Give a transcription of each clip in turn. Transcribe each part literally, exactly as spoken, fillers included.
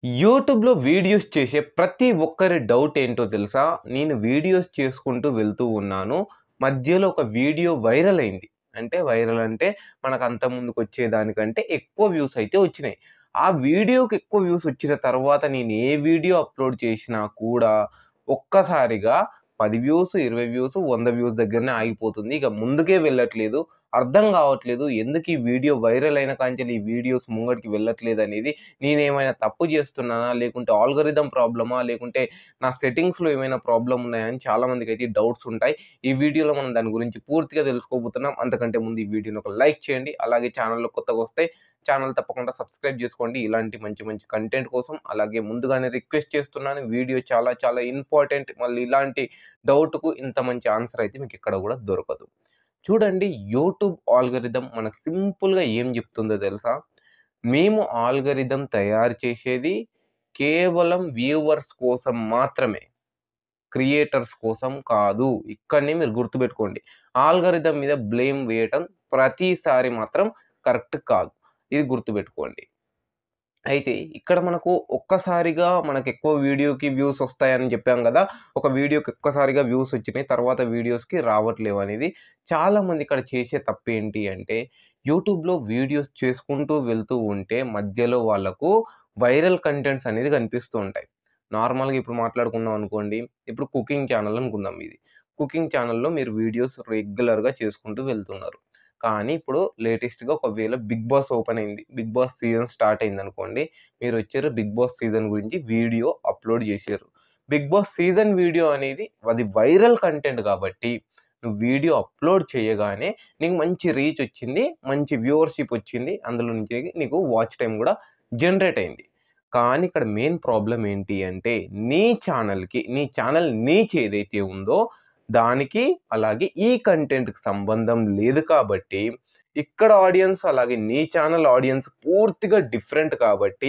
యూట్యూబ్‌లో వీడియోస్ చేసే ప్రతి ఒక్కరి డౌట్ ఏంటో తెలుసా? నేను వీడియోస్ చేసుకుంటూ వెళ్తూ ఉన్నాను. మధ్యలో ఒక వీడియో వైరల్ అయింది. అంటే వైరల్ అంటే మనకు అంతకుముందుకొచ్చే దానికంటే ఎక్కువ వ్యూస్ అయితే వచ్చినాయి. ఆ వీడియోకి ఎక్కువ వ్యూస్ వచ్చిన తర్వాత నేను ఏ వీడియో అప్‌లోడ్ చేసినా కూడా ఒక్కసారిగా పది వ్యూస్, ఇరవై వ్యూస్, వంద వ్యూస్ దగ్గరనే ఆగిపోతుంది. ఇక ముందుకే వెళ్ళట్లేదు. అర్థం కావట్లేదు. ఎందుకు ఈ వీడియో వైరల్ అయిన కాంచెలి ఈ వీడియోస్ ముంగటికి వెళ్ళట్లేదనేది నేనేమైనా తప్పు చేస్తున్నానా? లేకుంటే ఆల్గోరిథం ప్రాబ్లమా? లేకుంటే నా సెట్టింగ్స్‌లో ఏమైనా ప్రాబ్లమ్ ఉన్నాయా? అని చాలామందికైతే డౌట్స్ ఉంటాయి. ఈ వీడియోలో మనం దాని గురించి పూర్తిగా తెలుసుకోబోతున్నాం. అంతకంటే ముందు ఈ వీడియోని ఒక లైక్ చేయండి. అలాగే ఛానల్‌లో కొత్తగొస్తే ఛానల్ తప్పకుండా సబ్స్క్రైబ్ చేసుకోండి. ఇలాంటి మంచి మంచి కంటెంట్ కోసం. అలాగే ముందుగానే రిక్వెస్ట్ చేస్తున్నాను. వీడియో చాలా చాలా ఇంపార్టెంట్. మళ్ళీ ఇలాంటి డౌట్‌కు ఇంత మంచి ఆన్సర్ అయితే మీకు ఎక్కడ కూడా దొరకదు. చూడండి, యూట్యూబ్ ఆల్గోరిథం మనకు సింపుల్‌గా ఏం చెప్తుందో తెలుసా? మేము ఆల్గోరిథం తయారు చేసేది కేవలం వ్యూవర్స్ కోసం మాత్రమే. క్రియేటర్స్ కోసం కాదు. ఇక్కడనే మీరు గుర్తుపెట్టుకోండి. ఆల్గోరిథం మీద బ్లేమ్ వేయటం ప్రతిసారి మాత్రం కరెక్ట్ కాదు. ఇది గుర్తుపెట్టుకోండి. అయితే ఇక్కడ మనకు ఒక్కసారిగా మనకెక్కువ వీడియోకి వ్యూస్ వస్తాయని చెప్పాం గదా! ఒక వీడియోకి ఒక్కసారిగా వ్యూస్ వచ్చినాయి. తర్వాత వీడియోస్‌కి రావట్లేవనేది. చాలామంది ఇక్కడ చేసే తప్పేంటి అంటే, యూట్యూబ్‌లో వీడియోస్ చేసుకుంటూ వెళ్తూ ఉంటే మధ్యలో వాళ్ళకు వైరల్ కంటెంట్స్ అనేది కనిపిస్తూ ఉంటాయి. నార్మల్‌గా ఇప్పుడు మాట్లాడుకున్నాం అనుకోండి. ఇప్పుడు కుకింగ్ ఛానల్ అనుకుందాం మీది. కుకింగ్ ఛానల్‌లో మీరు వీడియోస్ రెగ్యులర్‌గా చేసుకుంటూ వెళ్తున్నారు. కానీ ఇప్పుడు లేటెస్ట్‌గా ఒకవేళ 'బిగ్ బాస్' ఓపెన్ అయింది. 'బిగ్ బాస్' సీజన్ స్టార్ట్ అయిందనుకోండి. మీరొచ్చారు 'బిగ్ బాస్' సీజన్ గురించి వీడియో అప్‌లోడ్ జేశారు. 'బిగ్ బాస్' సీజన్ వీడియో అనేది అది వైరల్ కంటెంట్ కాబట్టి, నువ్వు వీడియో అప్‌లోడ్ చేయగానే నీకు మంచి రీచ్ వచ్చింది. మంచి వ్యూవర్‌షిప్ వచ్చింది. అందులో నుంచి నీకు వాచ్ టైమ్ గూడా జనరేట్ అయింది. కానీ ఇక్కడ మెయిన్ ప్రాబ్లమ్ ఏంటి అంటే, నీ ఛానెల్‌కి నీ ఛానెల్ నీచ్ ఏదైతే ఉందో దానికి, అలాగే ఈ కంటెంట్‌కి సంబంధం లేదు కాబట్టి, ఇక్కడ ఆడియన్స్ అలాగే నీ ఛానల్ ఆడియన్స్ పూర్తిగా డిఫరెంట్ కాబట్టి,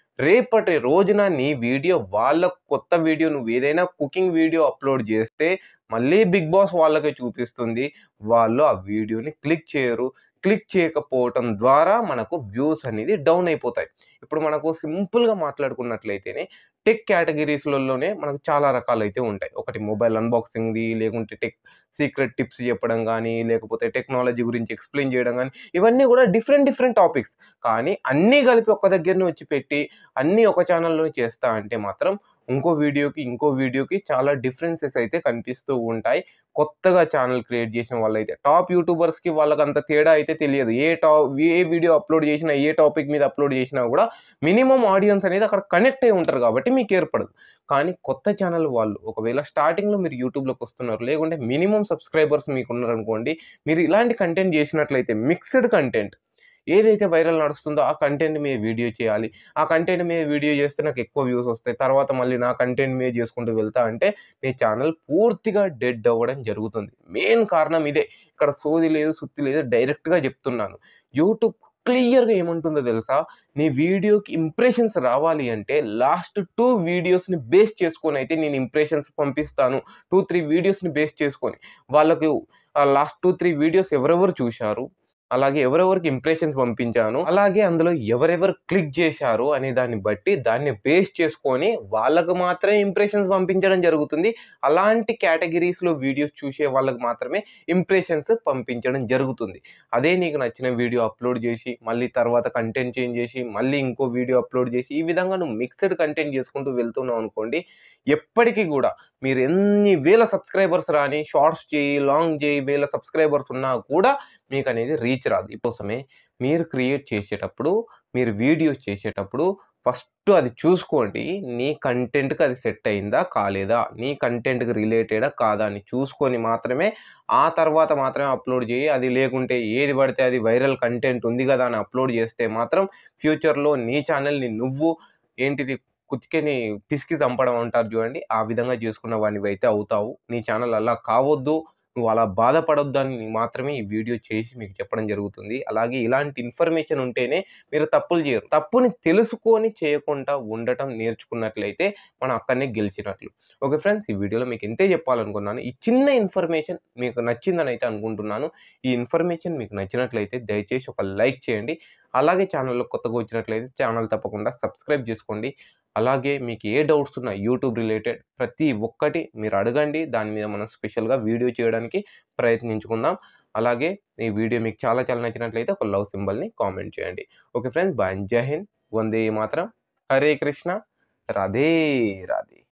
రేపటి రోజున నీ వీడియో వాళ్ళ కొత్త వీడియో నువ్వేదైనా కుకింగ్ వీడియో అప్‌లోడ్ జేస్తే, మళ్ళీ 'బిగ్ బాస్' వాళ్ళకే చూపిస్తుంది. వాళ్ళు ఆ వీడియోని క్లిక్ చేయరు. క్లిక్ చేయకపోవటం ద్వారా మనకు వ్యూస్ అనేది డౌన్ అయిపోతాయి. ఇప్పుడు మనకు సింపుల్‌గా మాట్లాడుకున్నట్లయితేనే టెక్ కేటగిరీస్‌లలోనే మనకు చాలా రకాలైతే ఉంటాయి. ఒకటి మొబైల్ అన్బాక్సింగ్‌ది, లేకుంటే టెక్ సీక్రెట్ టిప్స్ చెప్పడం గానీ, లేకపోతే టెక్నాలజీ గురించి ఎక్స్‌ప్లెయిన్ చేయడం గానీ, ఇవన్నీ గూడా డిఫరెంట్ డిఫరెంట్ టాపిక్స్. కానీ అన్నీ కలిపి ఒక్క దగ్గరనే వచ్చి పెట్టి, అన్నీ ఒక ఛానెల్‌లో చేస్తా అంటే మాత్రం ఇంకో వీడియోకి, ఇంకో వీడియోకి చాలా డిఫరెన్సెస్ అయితే కనిపిస్తూ ఉంటాయి. కొత్తగా ఛానెల్ క్రియేట్ చేసిన వాళ్ళైతే. టాప్ యూట్యూబర్స్‌కి వాళ్ళకంత తేడా అయితే తెలియదు. ఏ టా ఏ వీడియో అప్‌లోడ్ చేసినా, ఏ టాపిక్ మీద అప్‌లోడ్ చేసినా గూడా మినిమమ్ ఆడియన్స్ అనేది అక్కడ కనెక్ట్ అయ్యి ఉంటారు కాబట్టి మీకేర్పడదు. కానీ కొత్త ఛానల్ వాళ్ళు ఒకవేళ స్టార్టింగ్‌లో మీరు యూట్యూబ్‌లోకొస్తున్నారు. లేకుంటే మినిమమ్ సబ్‌స్క్రైబర్స్ మీకున్నారనుకోండి. మీరు ఇలాంటి కంటెంట్ చేసినట్లయితే మిక్స్‌డ్ కంటెంట్ ఏదైతే వైరల్ నడుస్తుందో ఆ కంటెంట్ మీద వీడియో చేయాలి. ఆ కంటెంట్ మీద వీడియో చేస్తే నాకెక్కువ వ్యూస్ వస్తాయి. తర్వాత మళ్ళీ నా కంటెంట్ మీద చేసుకుంటూ వెళ్తా అంటే మీ ఛానల్ పూర్తిగా డెడ్ అవ్వడం జరుగుతుంది. మెయిన్ కారణం ఇదే. ఇక్కడ సోది లేదు, సుత్తి లేదు. డైరెక్ట్‌గా చెప్తున్నాను. యూట్యూబ్ క్లియర్‌గా ఏమంటుందో తెలుసా? నీ వీడియోకి ఇంప్రెషన్స్ రావాలి అంటే లాస్ట్ రెండు వీడియోస్‌ని బేస్ చేసుకొనైతే నేను ఇంప్రెషన్స్ పంపిస్తాను. రెండు, మూడు వీడియోస్‌ని బేస్ చేసుకొని. వాళ్ళకు ఆహ్, లాస్ట్ రెండు, మూడు వీడియోస్ ఎవరెవరు చూశారు? అలాగే ఎవరెవరికి ఇంప్రెషన్స్ పంపించాను. అలాగే అందులో ఎవరెవరు క్లిక్ జేశారు అనే దాన్ని బట్టి దాన్ని బేస్ చేసుకొని వాళ్ళకి మాత్రమే ఇంప్రెషన్స్ పంపించడం జరుగుతుంది. అలాంటి కేటగిరీస్‌లో వీడియోస్ చూసే వాళ్ళకి మాత్రమే ఇంప్రెషన్స్ పంపించడం జరుగుతుంది. అదే నీకు నచ్చిన వీడియో అప్‌లోడ్ జేసి, మళ్ళీ తర్వాత కంటెంట్ చేంజ్ జేసి, మళ్ళీ ఇంకో వీడియో అప్‌లోడ్ జేసి, ఈ విధంగా నువ్వు మిక్స్‌డ్ కంటెంట్ చేసుకుంటూ వెళ్తున్నావనుకోండి, ఎప్పటికి గూడా మీరు ఎన్ని వేల సబ్‌స్క్రైబర్స్ రాని, షార్ట్స్ చేయి, లాంగ్ చేయి, వేల సబ్‌స్క్రైబర్స్ ఉన్నా కూడా మీకనేది రీచ్ రాదు. ఈ కోసమే మీరు క్రియేట్ చేసేటప్పుడు, మీరు వీడియోస్ చేసేటప్పుడు ఫస్ట్ అది చూసుకోండి. నీ కంటెంట్‌కి అది సెట్ అయిందా? కాలేదా? నీ కంటెంట్‌కి రిలేటెడా? కాదా? అని చూసుకొని మాత్రమే ఆ తర్వాత మాత్రమే అప్‌లోడ్ చేయి. అది లేకుంటే ఏది పడితే అది వైరల్ కంటెంట్ ఉంది గదా! అని అప్‌లోడ్ చేస్తే మాత్రం ఫ్యూచర్‌లో నీ ఛానెల్‌ని నువ్వు ఏంటిది కుతికెని పిసికి చంపడం అంటారు చూడండి. ఆ విధంగా చేసుకున్న వానివైతే అవుతావు. నీ ఛానెల్ అలా కావద్దు. నువ్వు అలా బాధపడొద్దని మాత్రమే ఈ వీడియో చేసి మీకు చెప్పడం జరుగుతుంది. అలాగే ఇలాంటి ఇన్ఫర్మేషన్ ఉంటేనే మీరు తప్పులు చేయరు. తప్పుని తెలుసుకొని చేయకుండా ఉండటం నేర్చుకున్నట్లయితే మనం అక్కడనే గెలిచినట్లు. ఓకే ఫ్రెండ్స్, ఈ వీడియోలో మీకు ఇంతే చెప్పాలనుకున్నాను. ఈ చిన్న ఇన్ఫర్మేషన్ మీకు నచ్చిందని అయితే అనుకుంటున్నాను. ఈ ఇన్ఫర్మేషన్ మీకు నచ్చినట్లయితే దయచేసి ఒక లైక్ చేయండి. అలాగే ఛానల్‌లో కొత్తగా వచ్చినట్లయితే ఛానల్ తప్పకుండా సబ్స్క్రైబ్ చేసుకోండి. అలాగే మీకు ఏ డౌట్స్ ఉన్నా యూట్యూబ్ రిలేటెడ్ ప్రతి ఒక్కటి మీరు అడగండి. దాని మీద మనం స్పెషల్‌గా వీడియో చేయడానికి ప్రయత్నించుకుందాం. అలాగే ఈ వీడియో మీకు చాలా చాలా నచ్చినట్లయితే ఒక లవ్ సింబల్‌ని కామెంట్ చేయండి. Okay friends, bye. జై హింద్. వందే మాతరం. హరే కృష్ణ. రాధే రాధే.